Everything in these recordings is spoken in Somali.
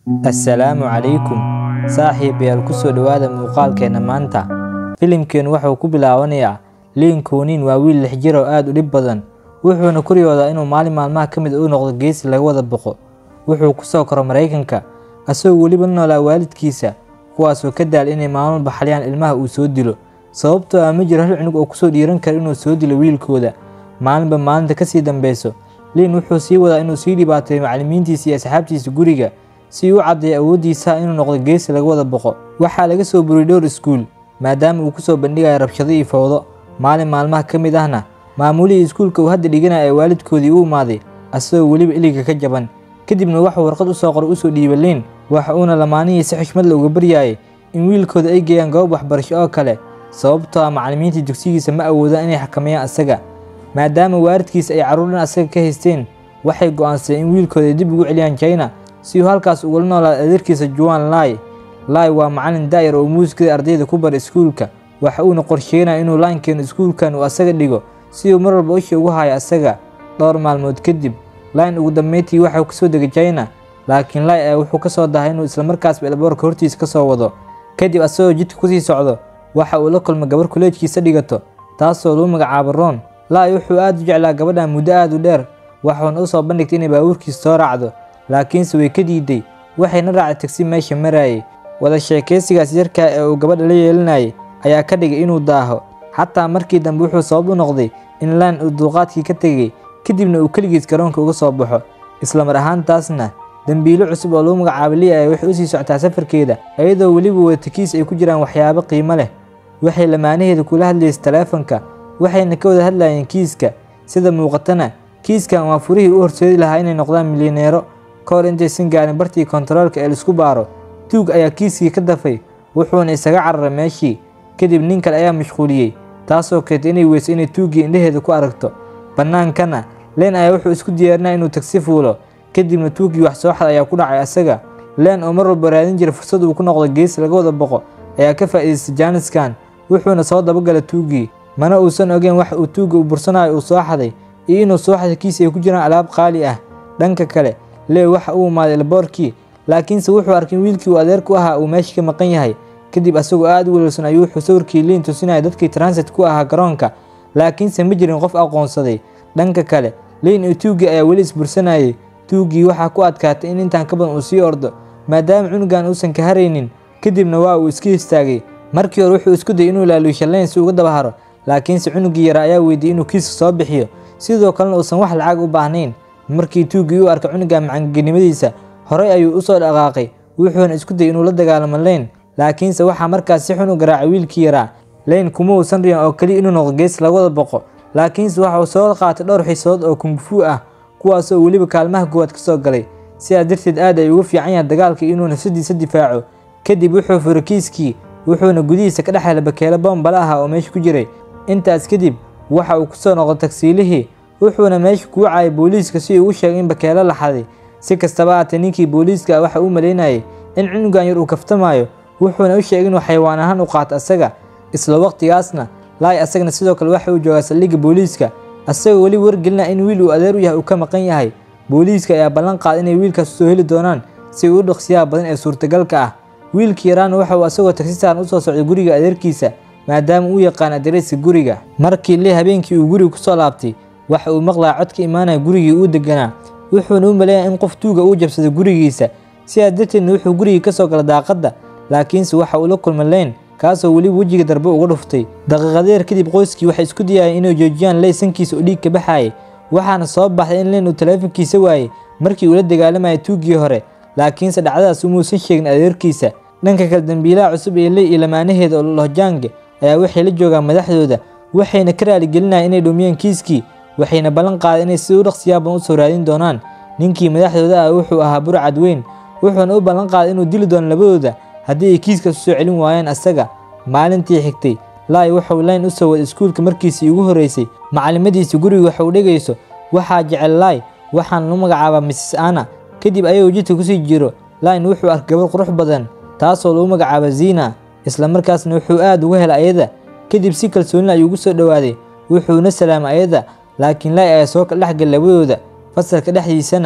Assalaamu calaykum saaxiibayaal ku soo dhawaada muuqaalkeena maanta. Filimkeenu wuxuu ku bilaabanayaa Leen Koonin waa wiil 6 jir oo aad u dhib badan, wuxuuna ku riyoodaa inuu maalin maalmaha ka mid u noqdo geesi laga wada boqo. Wuxuu ku soo koray Mareykanka asagoo weliba noolaa waalidkiisa, kuwaasoo ka daal inay maalmo baxlayaan ilmaha uu soo dilo, sababtoo ah ma jiro hal cunug oo ku soo dhiiran kara inuu soo dilo wiilkooda. Maalinba maalinta ka sii dambeyso, Leen wuxuu sii wadaa inuu sii dhibaateeyo macallimiintiisa iyo asxaabtiisa guriga si uu u caddeeyo awoodiisa inuu noqdo geesi laga wada boqo. Waxaa laga soo buriyay dhowr iskuul maadaama uu ku soo bandhigayo rabshado iyo fowdo. Maalin maalmaha ka mid ahna maamulihii iskuulka uu hadda dhiganaya ee waalidkoodii u imaaday asagoo weliba iliga ka jaban. Kadibna wuxuu warqad u soo qoray u soo dhiibay Leen, waxa uuna lamaanihii si xushmad leh uga baryayay in wiilkooda ay geeyaan goob waxbarasho oo kale, sababtoo ah macallimiinta dugsigiisa ma awoodaan inay xakameeyaan asaga. Maadaama waalidkiisa ay carruur dhan asaga ka haysteen, waxay go'aansadeen in wiilkooda dib ugu celiyaan China si uu halkaas ugula noolaado adeerkiisa Juan Lai. Lai waa macallin daayar oo muusikada ardayda ku bara iskuulka, waxa uuna qorsheynayaa inuu Leen keeno iskuulkan uu asaga dhigo si uu mar walba isha ugu hayo asaga. Dhowr maalmood kadib, Leen ugu dambeyntii waxuu ka soo degay China, laakiin Lai ayaa wuxuu ka soo dahay inuu isla markaasba elboorka hortiisa ka soo wado. Kadib asagoo jidka ku sii socdo, waxa uu la kulmay gabar koleejkiisa dhigato, taasoo lagu magacaabo Ron. Lai wuxuu aad u jeclaa gabadhan muddo aad u dheer, waxuuna u soo bandhigtay inay baabuurkiisa soo raacdo, laakiinse way ka diiday, waxayna raacday tagsi meesha marayay. Wada sheekaysigaas yarkaa ee uu gabadha la yeelanayay ayaa ka dhigay inuu daaho, xataa markii dambe wuxuu sabab u noqday in Leen uu dulqaadkii ka tegay, kadibna uu keligiis garoonka uga soo baxo. Isla mar ahaantaasna dambiilo cusub oo lagu magacaabo Lee ayaa waxay u sii socotaa safarkeeda, iyadoo weliba wadata kiis ay ku jiraan waxyaabo qiimo leh. Waxay lamaanaheeda kula hadlaysay taleefanka, waxayna ka wada hadlayeen kiiska. Sida muuqatana, kiiskan waa furihii u horseedi lahaa inay noqdaan milyaneero ka hor intaysan gaarin bartii kontaroolka ee la isku baaro. Tuug ayaa kiiskii ka dafay, wuxuuna isaga cararay meeshii. Kadib nin kale ayaa mashquuliyey, taasoo keentay inay weyso inay tuuggii indhaheeda ku aragto. Bannaankana, Leen ayaa wuxuu isku diyaarinaya inuu tagsi fuulo, kadibna tuuggii wax soo xad ayaa ku dhacay asaga. Leen oo mar walba raadin jiray fursad uu ku noqdo geesi laga wada boqo ayaa ka faa'iidaystay jaaniskan, wuxuuna soo dabagalay tuuggii. Mana uusan ogeyn wax uu tuugga u bursanayo uu soo xaday iyo inuu soo xaday kiis ay ku jiraan alaab qaali ah. Dhanka kale, Lee waxa uu imaaday elboorkii, laakiinse wuxuu arkay in wiilkii uu adeerku ahaa uu meesha ka maqan yahay. Kadib asagoo aad u welwelsan ayuu wuxuu sawirkii Leen tusinayay dadkii transit ku ahaa garoonka, laakiinse ma jirin qof aqoonsaday. Dhanka kale, Leen iyo tuuggii ayaa weli isbursanayay. Tuuggii waxaa ku adkaatay in intaan ka badan uu sii ordo maadaama cunugan uusan ka haraynin, kadibna waa uu iska istaagay. Markii hore wuxuu isku dayay inuu laaluusho Leen si uga daba haro, laakiinse cunuggii yaraa ayaa weydiiyay inuu kiiska soo bixiyo, sidoo kalena uusan wax lacag u baahnayn. Markii tuuggii uu arkay cunugan macangegnimadiisa, horey ayuu u soo dhaqaaqay, wuxuuna isku dayay inuu la dagaalamo Leen, laakiinse waxaa markaas si xun u garaacay wiilkii yaraa. Leen kuma uusan riyan oo kaliya inuu noqdo geesi laga wada boqo, laakiinse waxa uu soo qaatay dhowr xiisadood oo kung fu ah, kuwaasoo weliba kaalmaha koowaad ka soo galay. Sidaas darteed aad ayuu ugu fiican yahay dagaalka inuu nafsadiisa difaaco. Kadib wuxuu furay kiiskii, wuxuuna gudihiisa ka dhex helay bakeelo boonbala ah oo meesha ku jiray. Intaas kadib waxa uu ku soo noqday tagsiilihii, wuxuuna meesha ku wacayay booliiska si uu u sheegay in bakeelo la xaday. Si kastaba ahaatee, ninkii booliiska ah waxa uu maleynayay in cunugan yar uu kaftamayo, wuxuuna u sheegay inuu xayawaan ahaan u qaato asaga. Isla waqtigaasna, Lai asagana sidoo kale waxa uu joogaa saldhigga booliiska, asagoo weli wargelinaya in wiil uu adeer u yahay uu ka maqan yahay. Booliiska ayaa ballan qaaday inay wiilkaas soo heli doonaan si uu u dhaqsiyaha badan ee suurtagalka ah. Wiilkii yaraana waxa uu asagoo tagsi saaran u soo socday guriga adeerkiisa, maadaama uu yaqaan adeerayska guriga. Markii Lee habeenkii uu guriga ku soo laabtay, waxa uu maqlaa cod ka imaanaya gurigii uu deganaa, wuxuuna u maleeyaa in qof tuuga uu jabsaday gurigiisa. Sidaas darteedna wuxuu gurigii ka soo galay daaqadda, laakiinse waxa uu la kulmay Leen, kaasoo weliba wejiga darbe uga dhuftay. Daqiiqadeer kadib, qoyskii waxay isku dayayeen inay joojiyaan Leen sankiisa oo dhiig ka baxayay, waxaana soo baxday in Leen uu taleefankiisa waayay markii uu la dagaalamayay tuuggii hore, laakiinse dhacdadaas umuusan sheegin adeerkiisa. Dhanka kale, dambiilaha cusub ee Lee iyo lamaanaheeda oo la Jang ayaa waxay la joogaan madaxdooda, waxayna ka raaligelinayaan inay dhumiyeen kiiskii, waxayna ballan qaaday inay si u dhaqsiyaha badan u soo raadin doonaan. Ninkii madaxdooda ah wuxuu ahaa burcad weyn, wuxuuna u ballan qaaday inuu dili doono labadooda haddii ay kiiskaas u soo celin waayaan asaga. Maalintii xigtay, Lai wuxuu Leen u soo waday iskuulka markiisii ugu horreysay. Macallimadiisa guriga waxa uu dhegayso, waxaa jecel Lai, waxaana lagu magacaabaa Mrs. Anna. Kadib ayuu jidka ku sii jiro, Leen wuxuu arkay gabar qurux badan, taasoo lagu magacaabo Zina, isla markaasna wuxuu aad uga helay ayada. Kadib si kalsooni leh ayuu ugu soo dhawaaday, wuxuuna salaamay ayada, laakiin Lai ayaa soo kala dhex galay labadooda. Fasalka dhexdiisana,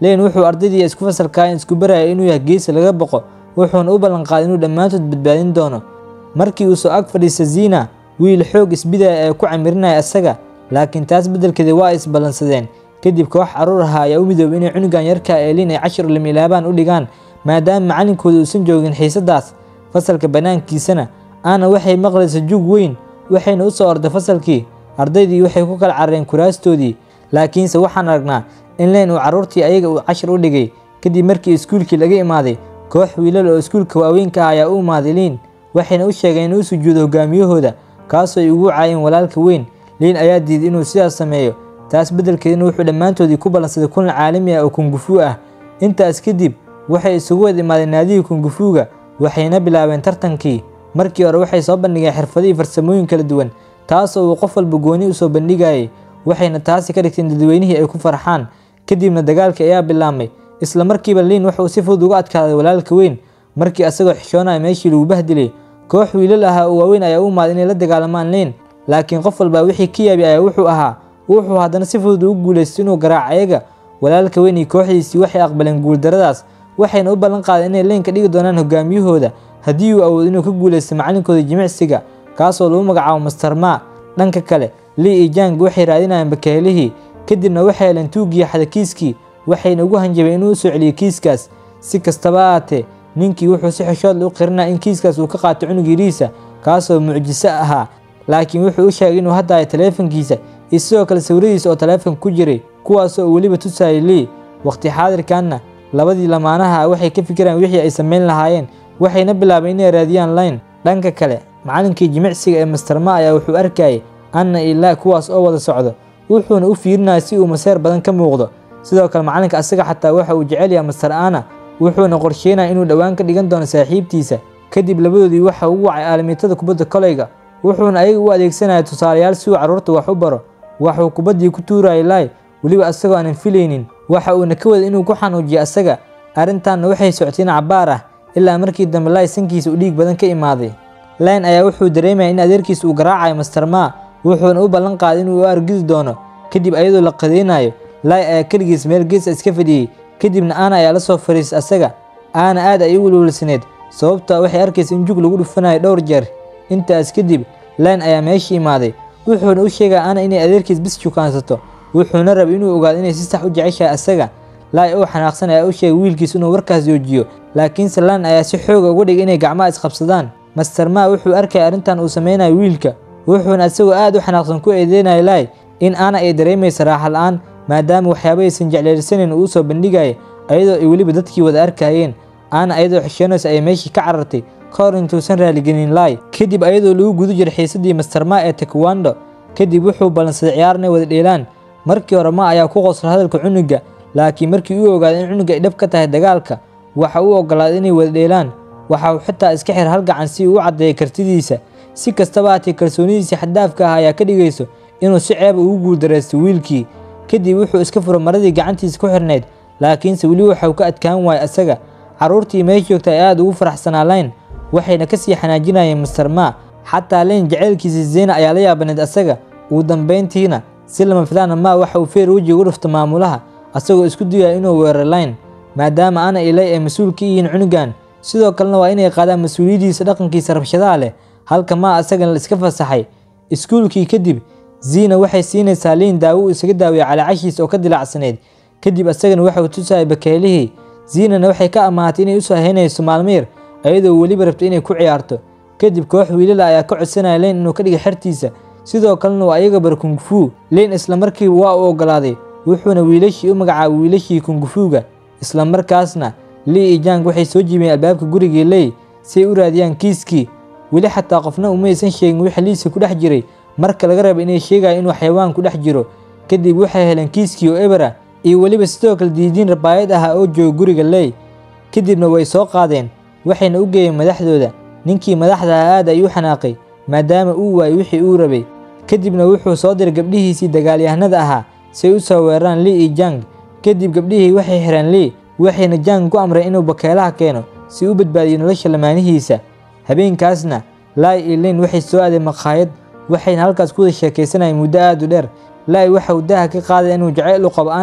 Leen wuxuu ardaydii isku fasalka isku barayay inuu yahay geesi laga boqo, wuxuuna u ballan qaaday inuu dhammaantood badbaadin doono. Markii uu soo ag fadhiistay Zina, wiil xoog isbidaya ee ku camirinaya asaga, laakiin taas beddelkeeda waa isballansadeen. Kadib koox carruur ah ayaa u midoobay inay cunugan yarka ee Leen ay cashar lama ilaabaan u dhigaan, maadaama macalinkooda uusan joogin xiisadaas. Fasalka banaankiisana Anna waxay maqlaysay jug weyn, waxayna u soo orday fasalkii. Ardaydii waxay ku kala carareen kuraastoodii, laakiinse waxaan aragnaa in Leen uu carruurtii ayaga uu cashar u dhigay. Kadib markii iskuulkii laga imaaday, koox wiilal oo iskuulka waaweynka ayaa u imaaday Leen, waxayna u sheegeen inuu sujuudo hogaamiyahooda, kaasoo ay ugu caayeen walaalka weyn. Leen ayaa diiday inuu sidaas sameeyo, taas beddelkeedana wuxuu dhammaantoodii ku ballansaday kulan caalami ah oo kung fu ah. Intaas kadib waxay isugu wada imaadeen naadiga kung fuga, waxayna bilaabeen tartankii. Markii hore waxay soo bandhigeen xirfado iyo farsamooyin kala duwan, taasoo uu qof walba gooni u soo bandhigayay, waxayna taasi ka dhigteen dadweynihii ay ku farxaan. Kadibna dagaalkii ayaa bilaabmay, isla markiiba Leen wuxuu si fudud uga adkaaday walaalka weyn. Markii asagoo xishoonaya meeshii lagu bahdilay, koox wiilal ah oo waaweyn ayaa u imaaday inay la dagaalamaan Leen, laakiin qof walba wixii ka yaabi ayaa wuxuu haddana si fudud ugu guuleystay inuu garaaco ayaga. Walaalka weyn iyo kooxdiisii waxay aqbaleen guuldaradaas, waxayna u ballan qaadeen inay Leen ka dhigi doonaan hogaamiyahooda haddii uu awoodo inuu ka guuleysto macalinkooda jimicsiga, kaasoo lagu magacaabo Master Ma. Dhanka kale, Lee iyo Jang waxay raadinayaan bakeelihii, kadibna waxay heleen tuugii xada kiiskii, waxayna ugu hanjabeen inuu soo celiyo kiiskaas. Si kastaba ha ahaatee, ninkii wuxuu si xishood leh u qirinaa in kiiskaas uu ka qaato cunug yariisa, kaasoo mucjiso ahaa, laakiin wuxuu u sheegay inuu hadda hayo taleefankiisa iyo sidoo kale sawiradiisa oo taleefanka ku jiray, kuwaasoo uu weliba tusayay Lee. Waqti xaadirkaanna labadii lamaanaha waxay ka fikiraan wixii ay samayn lahaayeen, waxayna bilaabeen inay raadiyaan Leen. Dhanka kale, macalinkii jimicsiga ee Master Ma ayaa wuxuu arkayay Anna iyo Lee kuwaas oo wada socdo, wuxuuna u fiirinayay si uu maseer badan ka muuqdo. Sidoo kale macalinka asaga xataa waxa uu jecel yahay Master Anna, wuxuuna qorsheynaya inuu dhawaan ka dhigan doono saaxiibtiisa. Kadib labadoodii waxa uu wacay aalamiitada kubadda kolayga, wuxuuna ayaga u adeegsanayay tusaalayaal si uu carruurta wax u baro. Waxuu kubaddii ku tuurayay Lee, weliba asagoo aanan filaynin, waxa uuna ka waday inuu ku xanuujiyo asaga. Arrintaanna waxay socotay cabaar ah, ilaa markii dambe Lee sankiisa uu dhiig badan ka imaaday. Leen ayaa wuxuu dareemayay in adeerkiisa uu garaacayo Master Ma, wuxuuna u ballan qaaday inuu u argidi doono. Kadib ayadoo la qadeynayo, Lee ayaa kaligiis meel gees iska fadhiyay, kadibna Anna ayaa la soo fariisay asaga. Anna aad ayay u welwelsaneed, sababtoo waxay arkaysay in jug lagu dhufanayo dhowr jeer. Intaas kadib, Leen ayaa meeshii imaaday, wuxuuna u sheegay Anna inay adeerkiis bis shukaansato, wuxuuna rabay inuu ogaado inay si sax u jeceshahay asaga. Lee oo xanaaqsan ayaa u sheegay wiilkiisa inuu warkaas joojiyo, laakiinse Leen ayaa si xoog uga dhigay inay gacmaha isqabsadaan. Master Ma wuxuu arkay arrintan uu sameynayo wiilka, wuxuuna asagoo aad u xanaaqsan ku eedeynayay Lee in Anna ay dareemayso raaxo la'aan, maadaama waxyaabo aysan jeclaysanin uu soo bandhigayay, ayadoo ay weliba dadkii wada arkayeen. Anna ayadoo xishoonaysa ay meeshii ka carartay ka hor intuusan raaligelin Lee. Kadib ayadoo lagu guda jiray xiisadii Master Ma ee taekwondo, kadib wuxuu ballansaday ciyaar inay wada dheelaan. Markii hore Ma ayaa ku qoslay hadalka cunuga, laakiin markii uu ogaaday in cunuga ay dhab ka tahay dagaalka, waxa uu ogolaaday inay wada dheelaan. Waxa uu xitaa iska xir hal gacan si uu u caddeeyo kartidiisa. Si kastaba ha ahaatee, kalsoonidiisa xad dhaafka ah ayaa ka dhigayso inuu si ceeb ugu guuldareysto wiilkii. Kadib wuxuu iska furay maradii gacantiisa ku xirneyd, laakiinse weli waxa uu ka adkaan waayay asaga. Carruurtii meesha joogtay aad ugu faraxsanaa Leen, waxayna ka sii xanaajinayeen Master Ma. xataa Leen jaceylkiisa Zina ayaa la yaabaneed asaga. Ugu dambeyntiina si lama filaan Ma waxa uu feer wejiga u dhuftay maamulaha, asagoo isku dayaya inuu weeraro Leen, maadaama Anna iyo Lee ay mas'uul ka yihiin cunugan, sidoo kalena waa inay qaadaan mas'uuliyadiisa dhaqankiisa rabshadaha leh. Halka Ma asagana la iska fasaxay. Iskuulkii kadib, Zina waxay siinaysaa Leen daawo uu isaga daaweeyo calaacashiisa oo ka dilacsaneed. Kadib asagana waxa uu tusayay bakeelihii. Zinana waxay ka amaatay inay u soo haynayso maalmiir, ayadoo weliba rabtay inay ku ciyaarto. Kadib koox wiilal ayaa ka codsanaya Leen inuu ka dhigo xertiisa, sidoo kalena waa ayaga bar kung fu. Leen isla markiiba waa u ogolaaday, wuxuuna wiilashii u magacaabay wiilashii kung fuga. Isla markaasna Lee iyo Jang waxay soo jiibeen albaabka gurigii Lee si ay u raadiyaan kiiskii. Weli xataa qofna uma aysan sheegin wixii liiska ku dhex jiray, marka laga rabo inay sheegayaan inuu xayawaan ku dhex jiro. Kadib waxay heleen kiiskii oo ebera iyo weliba sidoo kale diidiin rabaayad ah oo jooga guriga Lee. Kadibna way soo qaadeen, waxayna u geeyeen madaxdooda. Ninkii madaxda aad ayuu xanaaqay maadaama uu waayay wixii uu rabay. Kadibna wuxuu soo diray gabdhihiisii dagaalyahanada ahaa si ay u soo weeraraan Lee iyo Jang. Kadib gabdhihii waxay xireen Lee, waxayna Jang ku amreen inuu bakeelaha keeno si uu badbaadiyo nolosha lamaanihiisa. Habeenkaasna Lee iyo Leen waxay soo aadeen maqaayad, waxayna halkaas ku wada sheekaysanayeen muddo aad u dheer. Lee waxa uu daha ka qaaday inuu jacayl u qabo Anna,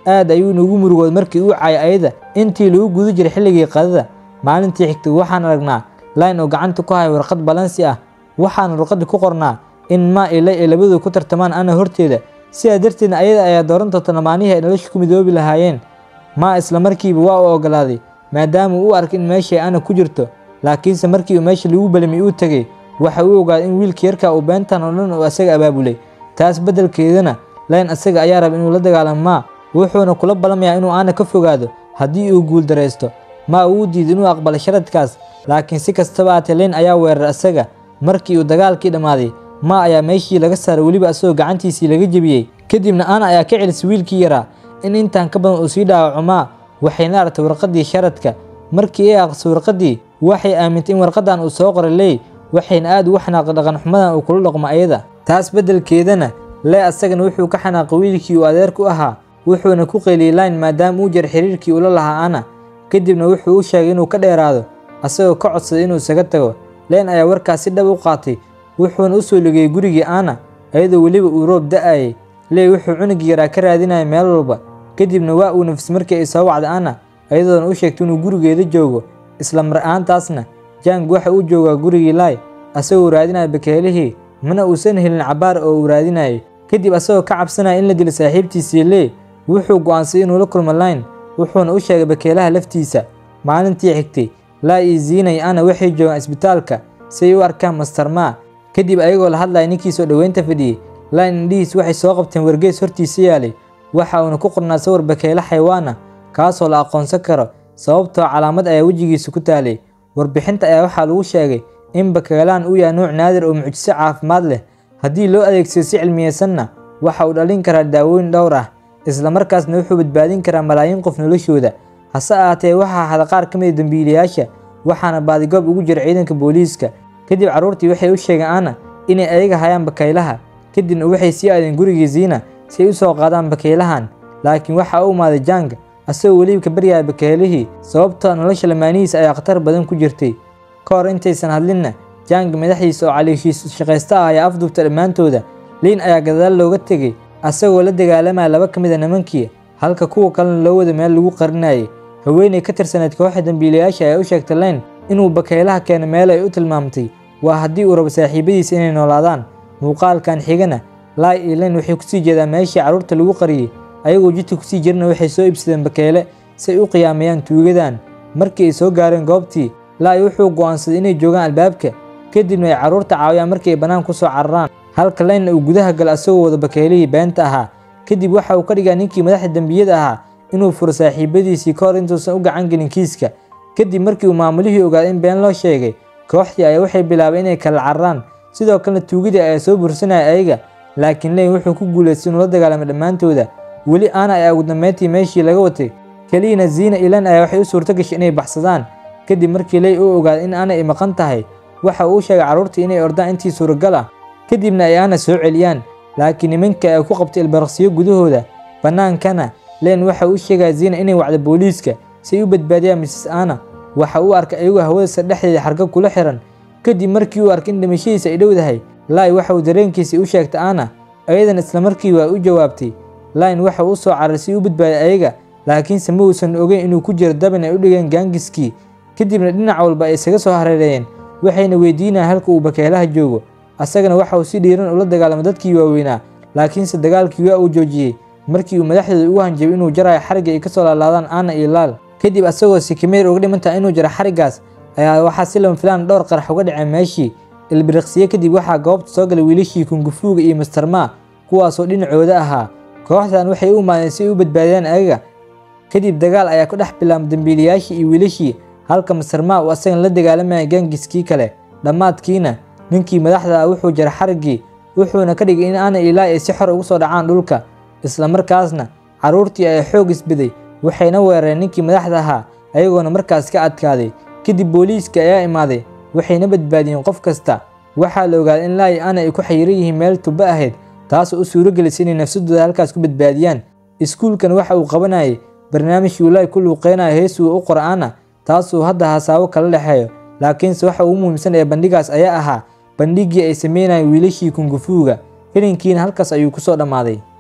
aad ayuu nagu murugood markii uu caayay ayada intii lagu guda jiray xilligii qadada. Maalintii xigtay waxaan aragnaa Lynn oo gacanta ku haya warqad balansi ah, waxaan warqadda ku qornaa in Ma iyo Lay ay labadooda ku tartamaan Anna horteeda, sidaa darteedna ayada ayaa dooran doonta lamaanihii ay nolosha ku midoobi lahaayeen. Ma isla markiiba waa u ogolaaday maadaama uu arkay in meesha ay Anna ku jirto, laakiinse markii uu meesha lagu balamay uu tagay waxa uu ogaaday in wiilka yarka uu beentan oo dhan uu asaga abaabulay. Taas beddelkeedana Lynn asaga ayaa raba inuu la dagaalamo Ma, wuxuuna kula balamayaa inuu Anna ka fogaado haddii uu guul dareysto. Ma uu diiday inuu aqbalo sharadkaas, laakiin si kastaba ahaatee Lynn ayaa weeraray asaga. Markii uu dagaalkii dhammaaday, Ma ayaa meeshii laga saaray weliba asagoo gacantiisii laga jebiyey. Kadibna Anna ayaa ka celisay wiilkii yaraa in intaan ka badan uu sii dhaawaco Ma, waxayna aragtay warqaddii sharadka. Markii ay akhrisay warqaddii, waxay aamintay in warqaddan uu soo qoray Lay, waxayna aad ugu xanaaqday dhaqan xumadan uu kula dhaqmo ayada. Taas beddelkeedana Lay asagana wuxuu ka xanaaqay wiilkii uu adeerku ahaa, wuxuuna ku qayliyay Lynn maadaama uu jaray xiriirkii uu la lahaa Anna. Kadibna wuxuu u sheegay inuu ka dheeraado, asagoo ka codsaday inuu isaga tago. Lynn ayaa warkaas si dhab u qaatay, wuxuuna u soo lugayay gurigii Anna iyadoo weliba uu roob da'ayay. Lay wuxuu cunugii yaraa ka raadinayay meel walba, kadibna waa uu nafis markii ay soo wacday Anna iyadoona u sheegtay inuu gurigeeda joogo. Isla mar ahaantaasna Jang waxa uu joogaa gurigii Lay asagoo raadinaya bakeelihii, mana uusan helin cabaar oo uu raadinayay. Kadib asagoo ka cabsanaya in la dilo saaxiibtiisii Lay, wuxuu go'aansaday inuu la kulmo Lynn, wuxuuna u sheegay bakeelaha laftiisa. Maalintii xigtay Lay iyo Zina iyo Anna waxay joogaan isbitaalka si ay u arkaan Master Ma. Kadib ayagoo la hadlaya ninkii soo dhaweynta fadhiyay, Lynn indhihiis waxay soo qabteen wargeys hortiisa yaalay, waxa uuna ku qornaa sawir bakeele xayawaan ah kaasoo la aqoonsan karo sababtoo calaamad ayaa wejigiisa ku taalay. Warbixinta ayaa waxaa lagu sheegay in bakeelaan uu yahay nooc naadir oo mucjiso caafimaad leh, haddii loo adeegsado si cilmiyeysanna waxa uu dhalin karaa daawooyin dhowr ah, isla markaasna wuxuu badbaadin karaa malaayiin qof noloshooda. Hase ahaatee waxaa hada qaar ka mid ah dambiilayaasha, waxaana baadigoob ugu jira ciidanka booliiska. Kadib carruurtii waxay u sheegeen Anna inay ayaga hayaan bakeylaha, kadibna waxay sii aadeen gurigii Zina si ay u soo qaadaan bakeylahan. Laakiin waxa uu imaaday Jang asagoo weliba ka baryaya bakeelihii, sababtoo nolosha lamaanihiisa ayaa khatar badan ku jirtay. Ka hor intaysan hadlinna, Jang madaxdiisa oo calooshiisa shaqaysta ah ayaa afduubtay dhammaantooda. Lynn ayaa gadaal looga tegay asagoo la dagaalamaya laba ka mid ah nimankii, halka kuwa kalena loo wada meel lagu qarinayay. Haweeney ka tirsaneyd kooxda dambiilayaasha ayaa u sheegtay Lynn inuu bakeylaha keeno meel ay u tilmaamtay, waa haddii uu rabo saaxiibadiisa inay noolaadaan. Muuqaalkan xigana Lay iyo Lynn waxay ku sii jeedaan meeshii carruurta lagu qariyay, ayagoo jidka ku sii jirna waxay soo iibsadeen bakeele si ay u qiyaameeyaan tuugadan. Markii ay soo gaareen goobtii, Lay wuxuu go'aansaday inay joogaan albaabka, kadibna ay carruurta caawiyaan markii ay bannaan ku soo cararaan, halka Lynn uu gudaha galo asagoo wada bakeelihii beenta ahaa. Kadib waxa uu ka dhigaa ninkii madaxda dambiyada ahaa inuu furo saaxiibadiisii ka hor intuusan u gacan gelin kiiska. Kadib markii uu maamulihii ogaaday in been loo sheegay, kooxdii ayaa waxay bilaabeen inay kala cararaan, sidoo kalena tuugadii ayaa soo bursanaya ayaga. Laakiin Lynn wuxuu ku guuleystay inuu la dagaalamo dhammaantooda. Weli Anna ayaa ugu dambeyntii meeshii laga watay, keliyana Zina iyo Lynn ayaa waxay u suurto gashay inay baxsadaan. Kadib markii Lay uu ogaaday in Anna ay maqan tahay, waxa uu sheegay carruurtii inay ordaan intii suuragal ah, kadibna ay Anna soo celiyaan. Laakiin nimanka ayaa ku qabtay ilbiriqsiyo gudahooda. Bannaankana Lynn waxa uu sheegay Zina inay wacdo booliiska si ay u badbaadiyaan Mrs. Anna. Waxa uu arkay ayagoo hawada dhexdeeda xarga kula xiran. Kadib markii uu arkay in dhimashadiisa ay dhowdahay, Lay waxa uu dareenkiisa u sheegtay Anna, ayadana isla markii waa u jawaabtay. Lynn waxa uu soo cararay si uu badbaadiyo ayaga, laakiinse ma uusan ogeyn inuu ku jiro dabin ay u dhigeen gaangiskii. Kadibna dhinac walba ay isaga soo hareerayeen, waxayna weydiinayaan halka uu bakeelaha joogo. Asagana waxa uu si dhiiran ula dagaalamay dadkii waaweynaa, laakiinse dagaalkii waa uu joojiyey markii uu madaxdooda ugu hanjabay inuu jarayo xarigga ay ka soo laalaadaan Anna iyo Lal. Kadib asagoo si kimeer uga dhimantaa inuu jaro xariggaas ayaa waxaa si lama filaan dhowr qarax uga dhacay meeshii. Ilbiriqsiye kadib waxaa goobta soo galay wiilashii Kung Fu iyo Master Ma, kuwaasoo dhinacooda ahaa. Kooxdan waxay u imaadeen si ay u badbaadiyaan ayaga. Kadib dagaal ayaa ku dhex bilaabmay dambiilayaashii iyo wiilashii, halka Master Ma uu asagana la dagaalamaya gaangiskii kale. Dhammaadkiina ninkii madaxda ah wuxuu jaray xariggii, wuxuuna ka dhigay in Anna iyo Lay ay si xor ugu soo dhacaan dhulka. Isla markaasna carruurtii ayaa xoog isbiday, waxayna weerareen ninkii madaxda ahaa ayagoona markaas ka adkaaday. Kadib booliiska ayaa imaaday, waxayna badbaadiyeen qof kasta. Waxaa la ogaaday in Lay iyo Anna ay ku xayiran yihiin meel tuba ahayd, taasoo u suuro gelisay inay nafsadooda halkaas ku badbaadiyaan. Iskuulkan waxa uu qabanayay barnaamij uu Lay ku luuqeynayo hees uu u qoro Anna, taasoo hadda hasaabo kala dhexeeyo. Laakiinse waxa ugu muhiimsan ee bandhigaas ayaa ahaa bandhigii ay sameynayeen wiilashii Kung Fu-ga. Filimkiina halkaas ayuu ku soo dhammaaday.